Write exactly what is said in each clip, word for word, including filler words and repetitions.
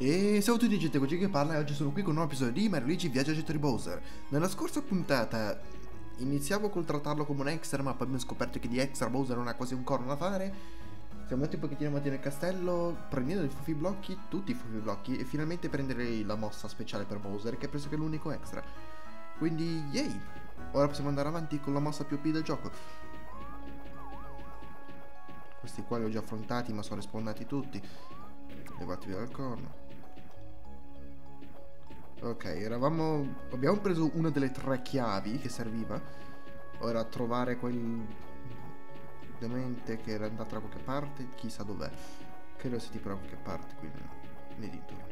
E ciao a tutti gente, oggi che parla e oggi sono qui con un nuovo episodio di Mario Luigi Viaggio a Getto di Bowser. Nella scorsa puntata iniziavo col trattarlo come un extra, ma poi abbiamo scoperto che di extra Bowser non ha quasi un corno da fare. Siamo andati un pochettino avanti nel castello, prendendo i fuffi blocchi, tutti i fuffi blocchi, e finalmente prendere la mossa speciale per Bowser, che penso che è l'unico extra. Quindi, yay! Ora possiamo andare avanti con la mossa più O P del gioco. Questi qua li ho già affrontati, ma sono respawnati tutti. Levati via dal corno. Ok, eravamo... abbiamo preso una delle tre chiavi che serviva. Ora trovare quel demente che era andato da qualche parte, chissà dov'è. Credo sia tipo da qualche parte qui nei dintorni.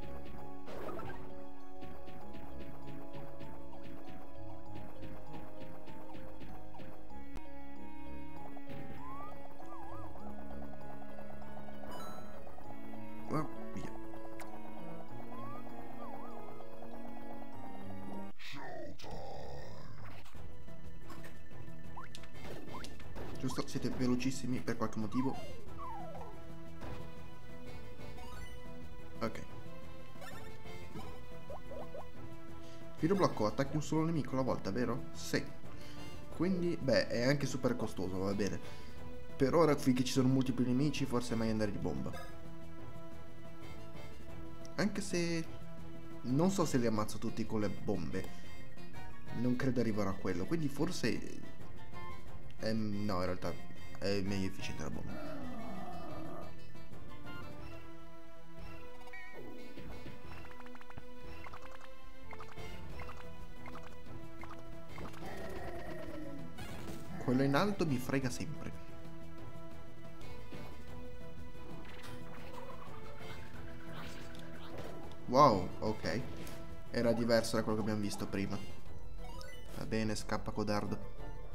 Oh, via. Giusto, siete velocissimi per qualche motivo. Ok. Filo blocco, attacchi un solo nemico alla volta, vero? Sì. Quindi, beh, è anche super costoso, va bene. Per ora, finché ci sono multipli nemici, forse è meglio andare di bomba. Anche se... non so se li ammazzo tutti con le bombe. Non credo arriverò a quello, quindi forse... Ehm, no, in realtà è meglio efficiente la bomba. Quello in alto mi frega sempre. Wow, ok. Era diverso da quello che abbiamo visto prima. Va bene, scappa codardo.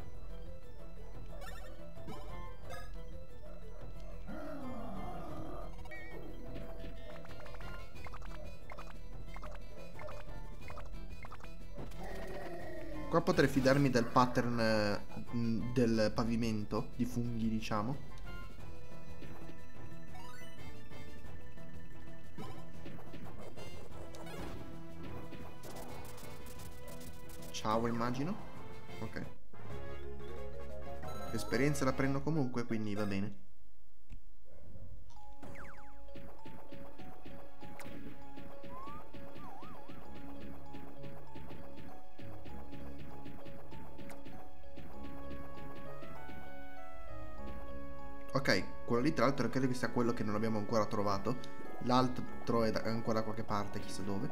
Qua potrei fidarmi del pattern eh, del pavimento, di funghi, diciamo. Ciao, immagino. Ok. L'esperienza la prendo comunque, quindi va bene. Ok, quello lì tra l'altro credo che sia quello che non abbiamo ancora trovato. L'altro è da ancora da qualche parte, chissà dove.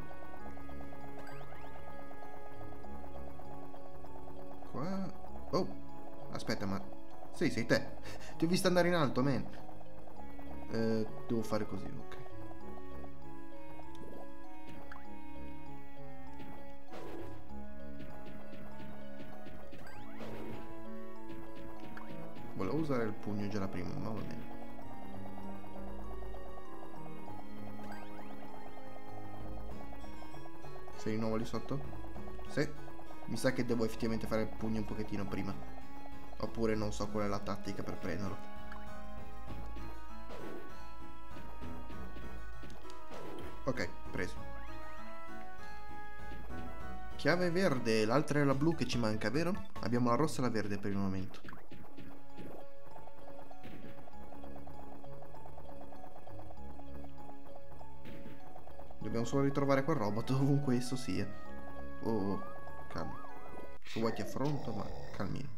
Qua... oh, aspetta, ma... sì, sei te. Ti ho visto andare in alto, man. Eh, devo fare così, ok. Volevo usare il pugno già la prima, ma va bene. Sei di nuovo lì sotto? Sì. Mi sa che devo effettivamente fare il pugno un pochettino prima. Oppure non so qual è la tattica per prenderlo. Ok, preso. Chiave verde, l'altra è la blu che ci manca, vero? Abbiamo la rossa e la verde per il momento. Dobbiamo solo ritrovare quel robot ovunque esso sia. Oh, calma. Se vuoi ti affronto, ma calmino.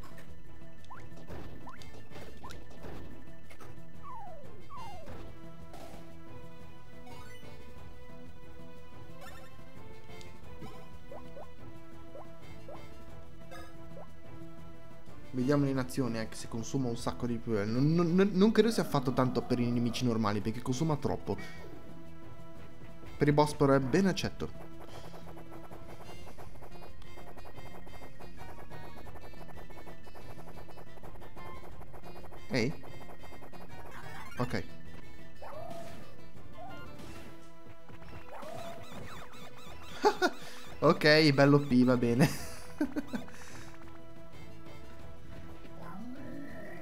Vediamolo in azione, anche se consuma un sacco di più. Non, non, non credo sia fatto tanto per i nemici normali, perché consuma troppo. Per i boss però è ben accetto. Ehi? Ok. Ok, bello P, va bene.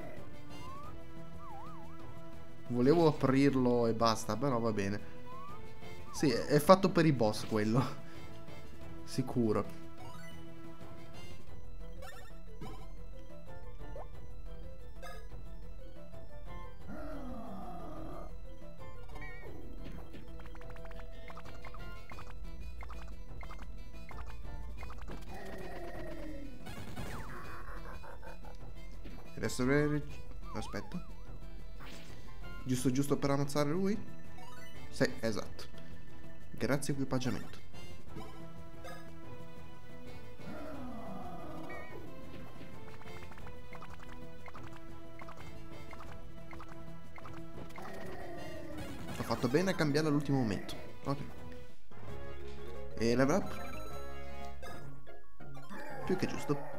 Volevo aprirlo e basta, però va bene. Sì, è fatto per i boss quello. Sicuro. Adesso... Aspetta. Giusto giusto per ammazzare lui? Sì, esatto. Grazie equipaggiamento. Ho fatto bene a cambiarlo all'ultimo momento. Ok. E level up? Più che giusto.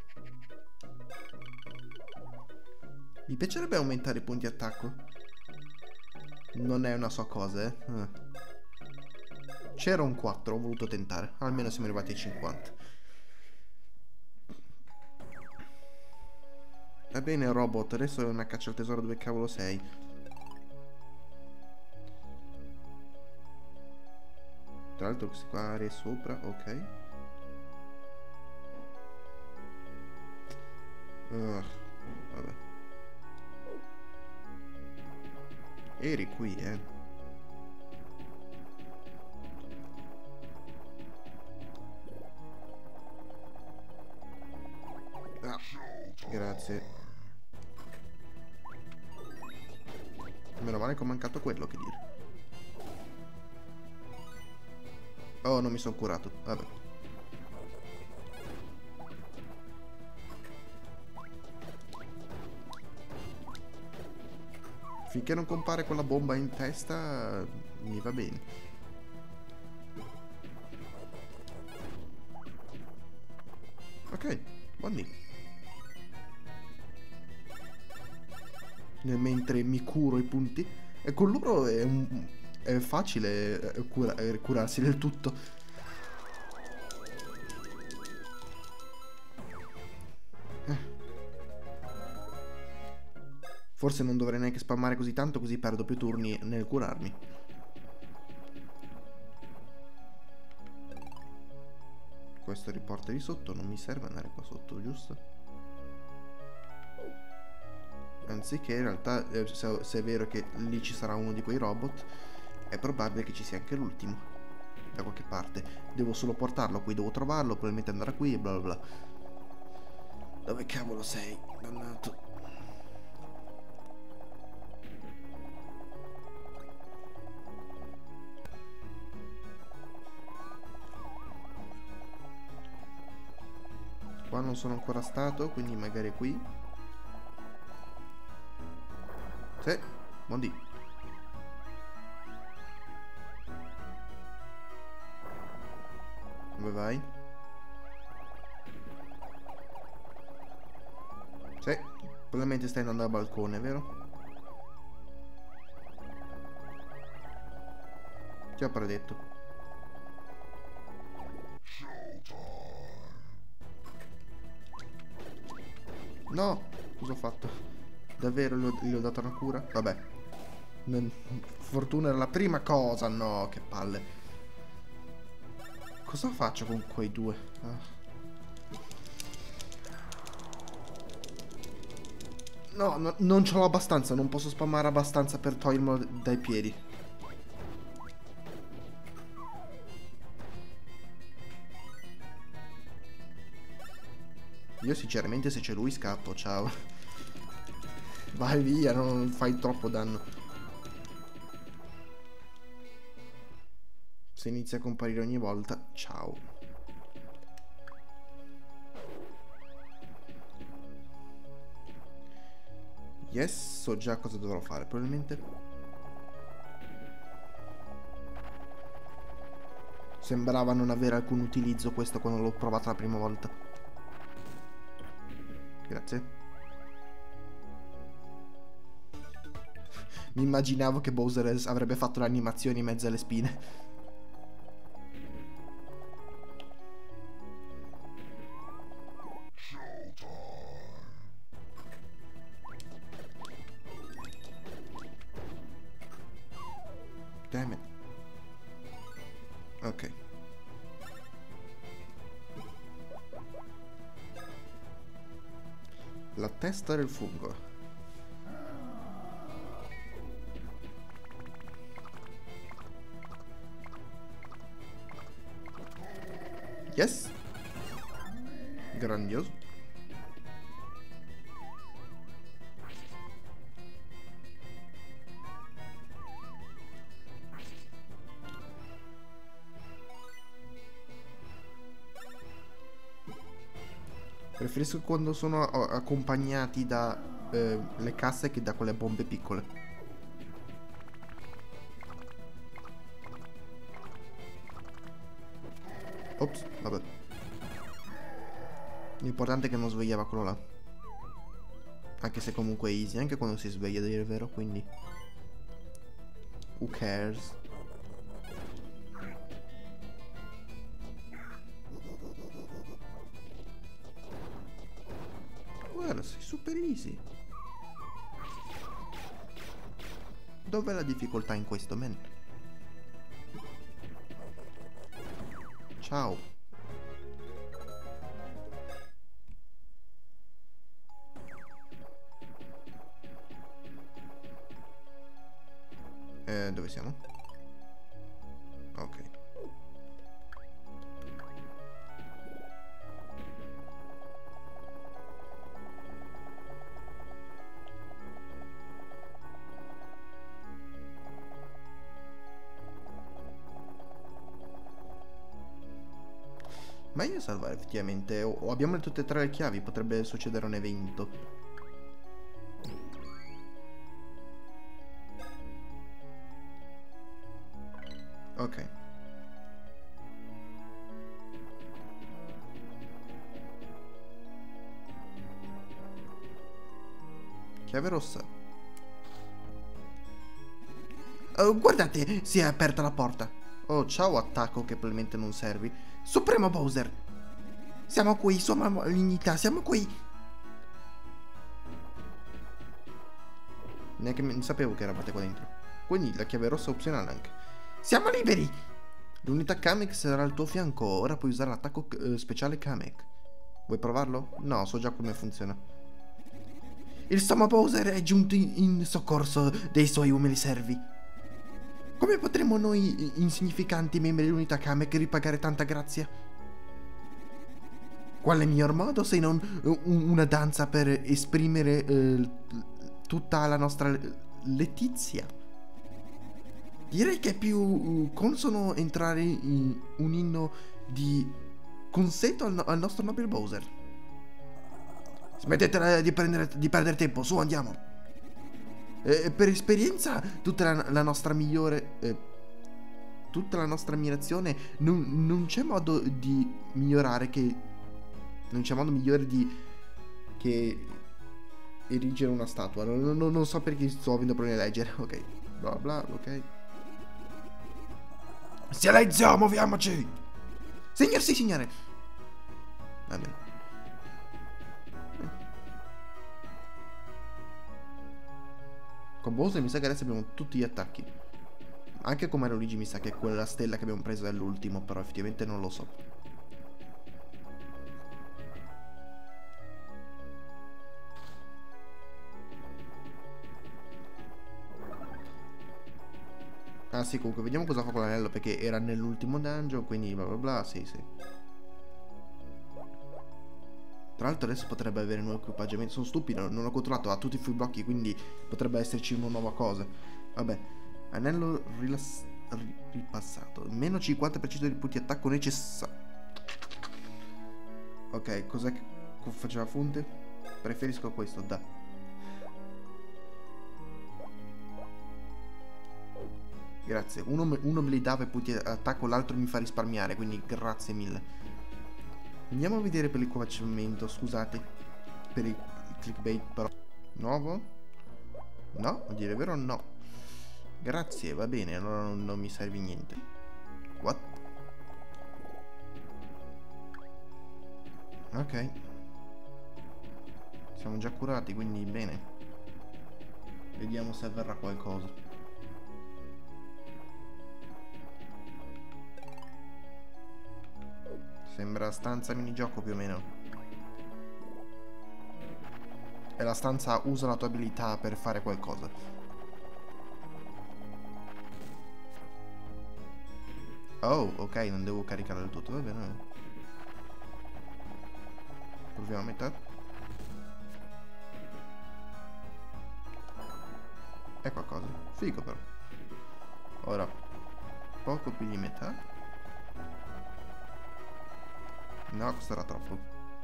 Mi piacerebbe aumentare i punti attacco. Non è una sua cosa, eh. eh. C'era un quattro, ho voluto tentare. Almeno siamo arrivati ai cinquanta. Va bene, robot, adesso è una caccia al tesoro, dove cavolo sei? Tra l'altro queste qua aree sopra, ok. Uh, vabbè. Eri qui, eh. Ah, grazie. Meno male che ho mancato quello, che dire. Oh, non mi sono curato. Vabbè. Finché non compare quella bomba in testa, mi va bene. Ok, buoni. Mentre mi curo i punti. E con loro è, un, è facile cura, curarsi del tutto. Eh. Forse non dovrei neanche spammare così tanto, così perdo più turni nel curarmi. Questo riporta di sotto, non mi serve andare qua sotto, giusto? Anziché, in realtà, se, se è vero che lì ci sarà uno di quei robot, è probabile che ci sia anche l'ultimo da qualche parte. Devo solo portarlo qui, devo trovarlo, probabilmente andare qui e bla bla bla. Dove cavolo sei, dannato? Qua non sono ancora stato, quindi magari qui. Sì, buondì. Dove vai? Sì, probabilmente stai andando al balcone, vero? Ti ho predetto. No, cosa ho fatto? Davvero gli ho dato una cura? Vabbè. Non... Fortuna era la prima cosa. No, che palle. Cosa faccio con quei due? Ah. No, no, non ce l'ho abbastanza. Non posso spammare abbastanza per togliermelo dai piedi. Io sinceramente se c'è lui scappo. Ciao. Vai via, non fai troppo danno. Se inizia a comparire ogni volta, ciao. Yes, so già cosa dovrò fare, probabilmente. Sembrava non avere alcun utilizzo questo quando l'ho provato la prima volta. Grazie. Mi immaginavo che Bowser avrebbe fatto le animazioni in mezzo alle spine. Damn it. Ok. La testa del fungo. Yes. Grandioso. Preferisco quando sono a- accompagnati da eh, le casse che da quelle bombe piccole. Ops, vabbè. L'importante è che non svegliava quello là. Anche se comunque è easy, anche quando si sveglia, a dire il vero, quindi... Who cares? Guarda, sei super easy. Dov'è la difficoltà in questo, man? Ciao. Eh, dove siamo? Ok. Meglio salvare effettivamente. O, o abbiamo tutte e tre le chiavi, potrebbe succedere un evento. Ok. Chiave rossa. Oh, guardate, si è aperta la porta. Oh, ciao attacco che probabilmente non servi. Supremo Bowser. Siamo qui, sua malignità, siamo qui. Neanche non sapevo che eravate qua dentro. Quindi la chiave rossa è opzionale anche. Siamo liberi. L'unità Kamek sarà al tuo fianco. Ora puoi usare l'attacco eh, speciale Kamek. Vuoi provarlo? No, so già come funziona. Il Sommo Bowser è giunto in, in soccorso dei suoi umili servi. Come potremmo noi, insignificanti membri dell'unità Kamek, ripagare tanta grazia? Quale miglior modo se non una danza per esprimere eh, tutta la nostra letizia? Direi che è più consono entrare in un inno di consenso al, al nostro nobile Bowser. Smettetela di, prendere, di perdere tempo, su andiamo. Eh, per esperienza, tutta la, la nostra migliore... Eh, tutta la nostra ammirazione, non, non c'è modo di migliorare che... Non c'è modo migliore di... che... erigere una statua. Non, non, non so perché sto avendo problemi a leggere. Ok, bla bla, ok. Silenzio, muoviamoci! Signor, sì, signore! Va bene. Con Bowser mi sa che adesso abbiamo tutti gli attacchi. Anche come Luigi mi sa che è quella stella che abbiamo preso dall'ultimo, però effettivamente non lo so. Ah sì, comunque vediamo cosa fa con l'anello, perché era nell'ultimo dungeon, quindi bla bla bla, sì sì. Tra l'altro adesso potrebbe avere nuovo equipaggiamento. Sono stupido, non ho controllato, ha tutti i blocchi, quindi potrebbe esserci una nuova cosa. Vabbè, anello rilass... ripassato. Meno cinquanta per cento di punti attacco necessario. Ok, cos'è che faceva fonte? Preferisco questo, da. Grazie. Uno, uno me li dava i punti attacco, l'altro mi fa risparmiare, quindi grazie mille. Andiamo a vedere per l'equipaggiamento, scusate. Per il clickbait, però. Nuovo? No, a dire il vero no. Grazie, va bene, allora non, non mi serve niente. What? Ok. Siamo già curati, quindi bene. Vediamo se avverrà qualcosa. Sembra stanza minigioco più o meno. E la stanza usa la tua abilità per fare qualcosa. Oh, ok, non devo caricare del tutto, va bene. Proviamo a metà. È qualcosa. Figo però. Ora, poco più di metà. No, questo era troppo.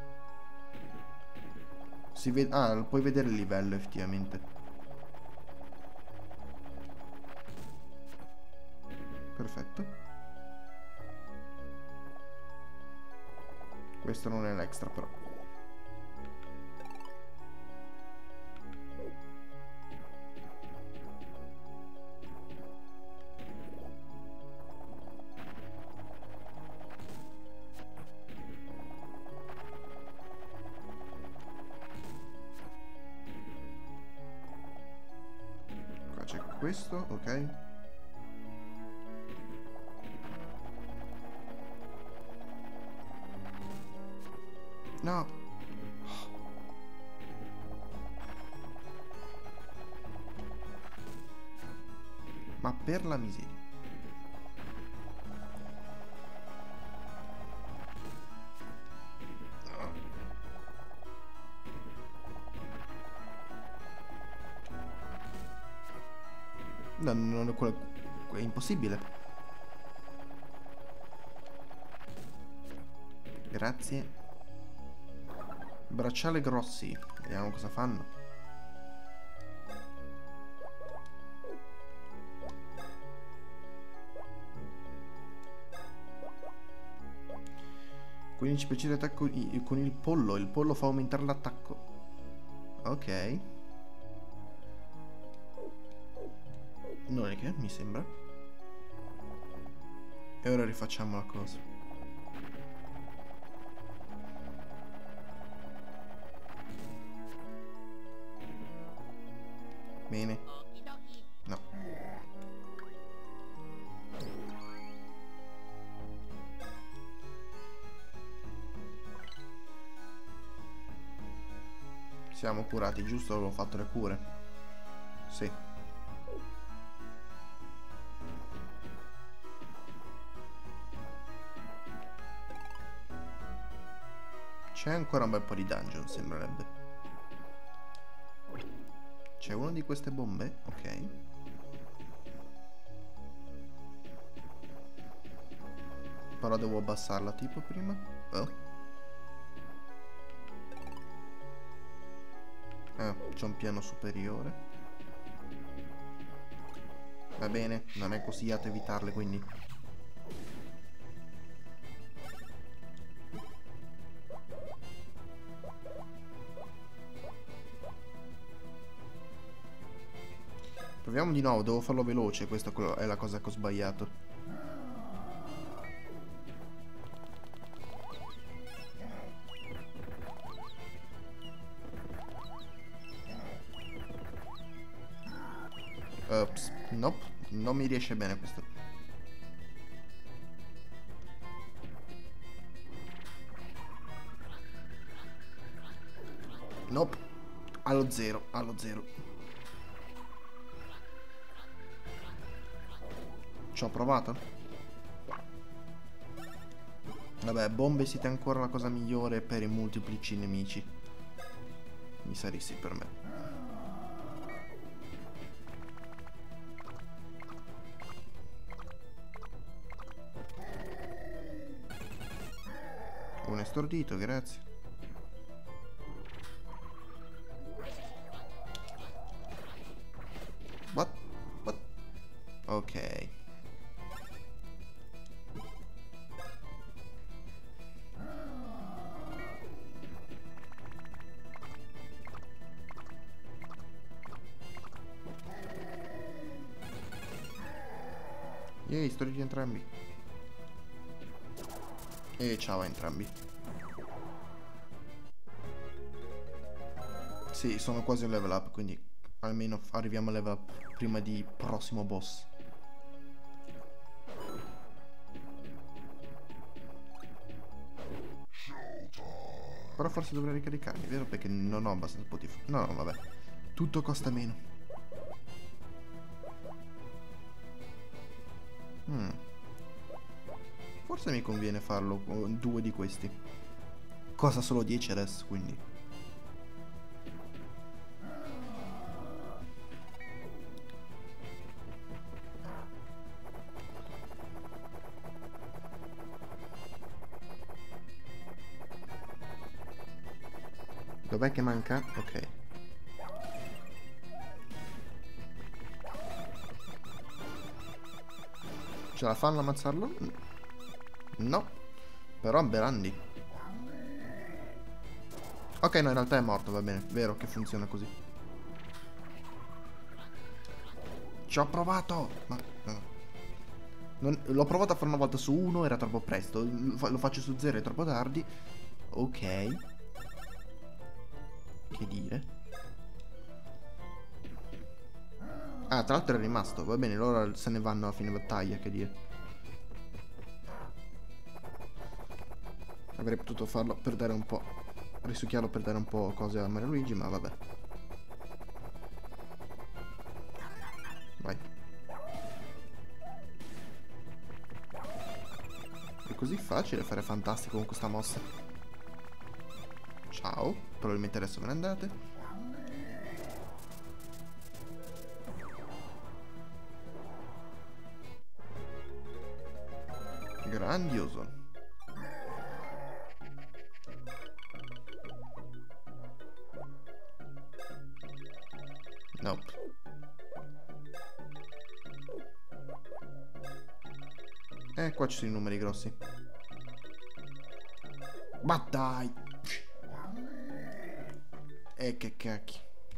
Si vede... Ah, puoi vedere il livello effettivamente. Perfetto. Questo non è l'extra però. Qua c'è questo, ok. No. Ma per la miseria. No, non è quello. È impossibile. Grazie. Bracciale grossi. Vediamo cosa fanno. quindici per cento di attacco con il pollo. Il pollo fa aumentare l'attacco. Ok. Non è che mi sembra. E ora rifacciamo la cosa. Bene. No. Siamo curati, giusto? Avevo fatto le cure. Sì. C'è ancora un bel po' di dungeon, sembrerebbe. C'è una di queste bombe? Ok. Però devo abbassarla tipo prima. Oh. Ah, c'è un piano superiore. Va bene, non è consigliato evitarle, quindi. Proviamo di nuovo, devo farlo veloce, questa è la cosa che ho sbagliato. Ops, nope, non mi riesce bene questo. Nope, allo zero, allo zero. Ci ho provato. Vabbè, bombe siete ancora la cosa migliore per i multiplici nemici. Mi sa di sì per me. Un estordito, grazie. What? What? Ok. Ehi, sto di entrambi. E ciao a entrambi. Sì, sono quasi a level up, quindi almeno arriviamo a level up prima di prossimo boss. Però forse dovrei ricaricarmi, vero? Perché non ho abbastanza Spotify. No, no, vabbè. Tutto costa meno. Hmm. Forse mi conviene farlo con due di questi. Costa solo dieci adesso, quindi. Dov'è che manca? Ok. Ce la fanno ammazzarlo? No. Però Berandi. Ok, no, in realtà è morto, va bene. Vero che funziona così. Ci ho provato! Ma no. L'ho provato a fare una volta su uno, era troppo presto. Lo faccio su zero, è troppo tardi. Ok. Che dire? Ah, tra l'altro è rimasto. Va bene, loro se ne vanno a fine battaglia, che dire. Avrei potuto farlo per dare un po'. Risucchiarlo per dare un po' cose a Mario Luigi, ma vabbè. Vai. È così facile fare fantastico con questa mossa. Ciao. Probabilmente adesso ve ne andate. Grandioso. Nope. Eh, qua ci sono i numeri grossi. Ma dai! E che cacchio.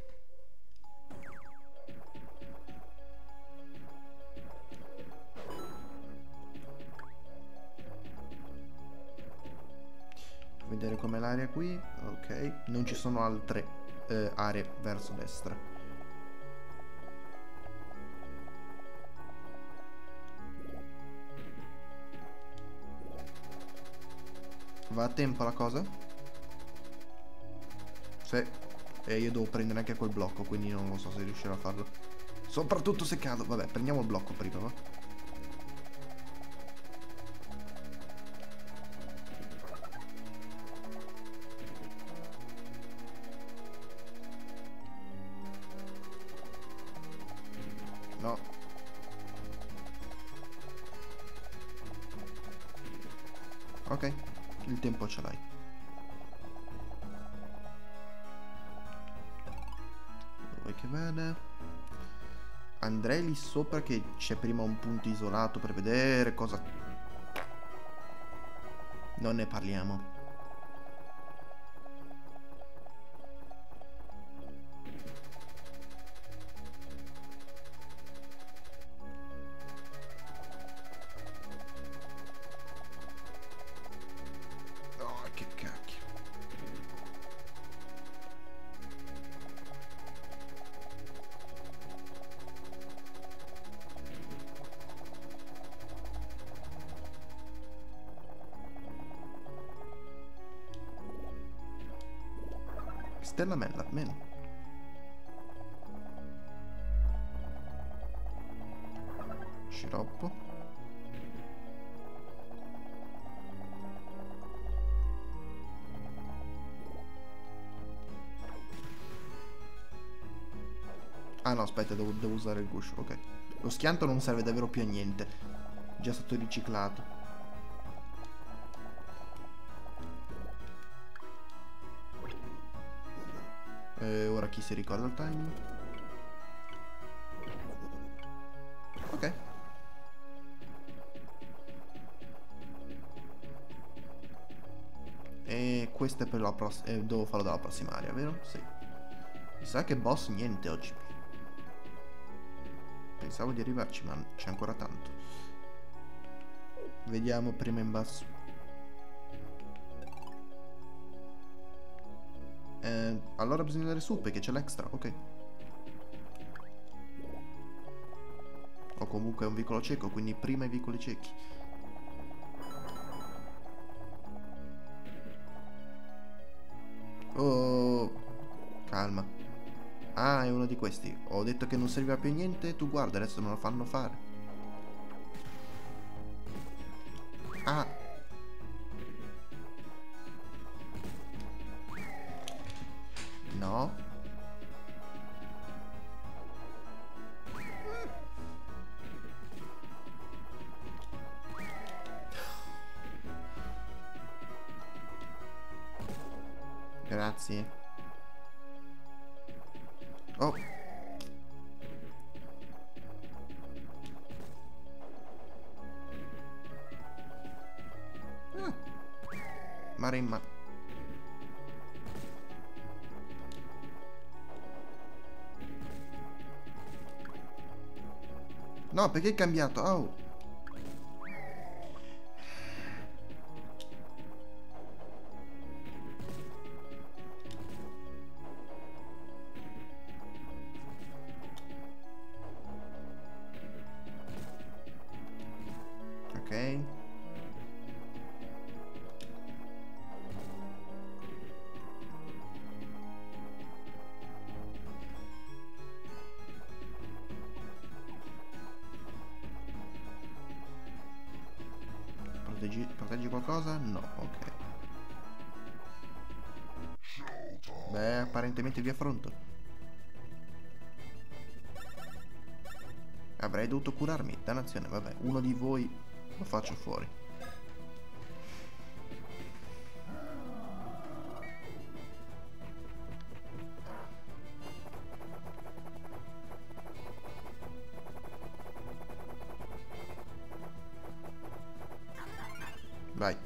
Vedere com'è l'area qui. Ok. Non ci sono altre eh, aree verso destra. Va a tempo la cosa? Sì. E io devo prendere anche quel blocco, quindi non lo so se riuscirò a farlo. Soprattutto se cado. Vabbè, prendiamo il blocco prima, va? No. Ok, il tempo ce l'hai. Dove che vada? Andrei lì sopra che c'è prima un punto isolato per vedere cosa... Non ne parliamo. Oh, che cacchio. Stellamella, almeno. Sciroppo. Ah no, aspetta, devo, devo usare il guscio, ok. Lo schianto non serve davvero più a niente. Già stato riciclato. E ora chi si ricorda il timing? Ok. E questo è per la prossima... Eh, devo farlo dalla prossima area, vero? Sì. Mi sa che boss niente oggi. Pensavo di arrivarci, ma c'è ancora tanto. Vediamo prima in basso. Eh, allora bisogna andare su perché c'è l'extra, ok. O comunque è un vicolo cieco, quindi prima i vicoli ciechi. Oh, calma. Ah, è uno di questi. Ho detto che non serviva più a niente. Tu guarda, adesso me lo fanno fare. Ah. No. Grazie. Oh. Ah. Maremma. No, perché è cambiato? Oh. Ok. Proteggi, proteggi qualcosa? No, ok. Beh, apparentemente vi affronto. Avrei dovuto curarmi, dannazione, vabbè, uno di voi lo faccio fuori. Vai.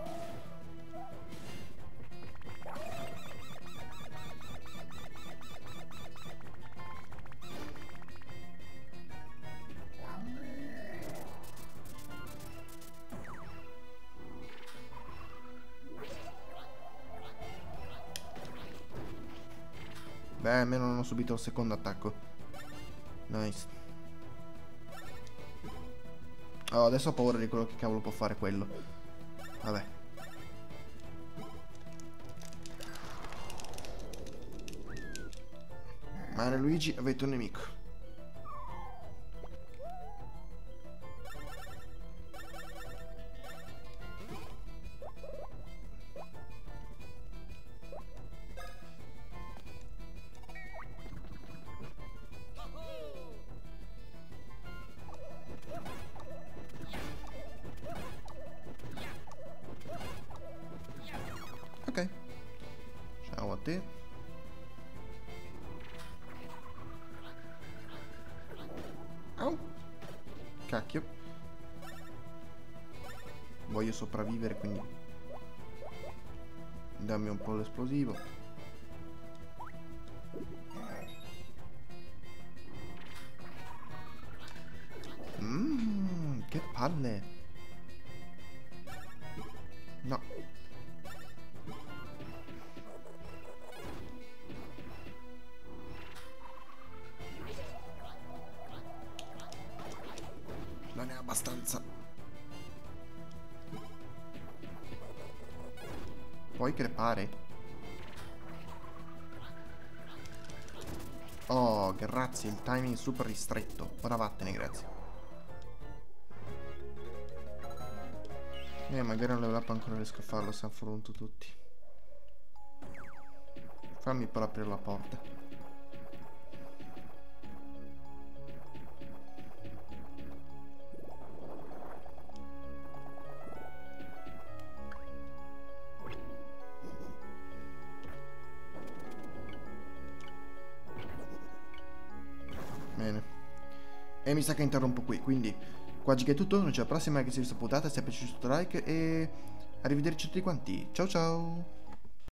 Beh, almeno non ho subito il secondo attacco. Nice. Oh, adesso ho paura di quello che cavolo può fare quello. Vabbè. Mario e Luigi, avete un nemico. Ok. Ciao a te. Au. Cacchio. Voglio sopravvivere, quindi dammi un po' l'esplosivo. Mmm, che palle. No. Non è abbastanza. Puoi crepare? Oh, grazie, il timing super ristretto. Ora vattene, grazie. Eh, magari un level up ancora riesco a farlo se affronto tutti. Fammi però aprire la porta. Bene. E mi sa che interrompo qui, quindi qua oggi è tutto, non c'è la prossima che si è vista puntata, se vi è piaciuto like e arrivederci tutti quanti. Ciao ciao!